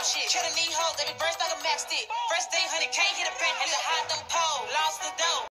shit. Kill the knee hoes, every verse like a matchstick. First day, 100K, hit a bank, and the hot them pole. Lost the dough.